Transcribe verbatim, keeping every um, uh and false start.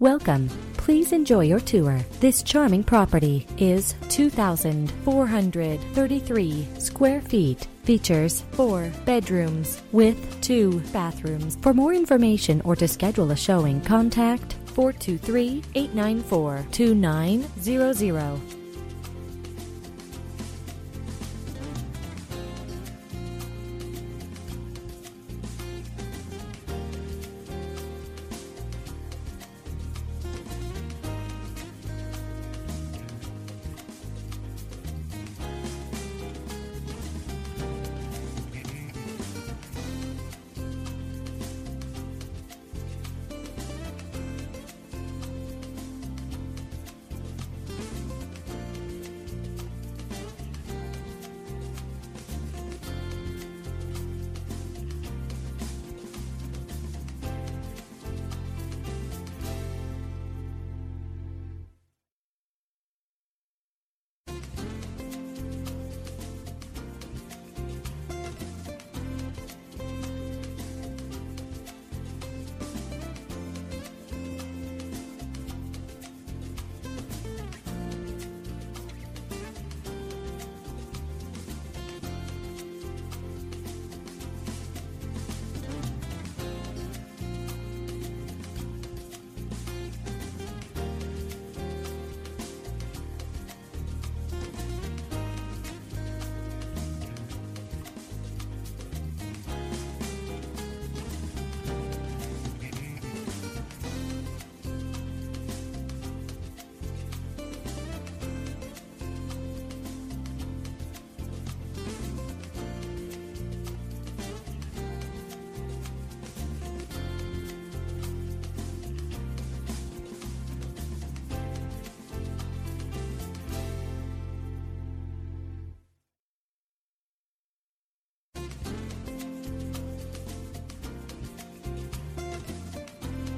Welcome. Please enjoy your tour. This charming property is two thousand four hundred thirty-three square feet. Features four bedrooms with two bathrooms. For more information or to schedule a showing, contact four two three, eight nine four, two nine zero zero.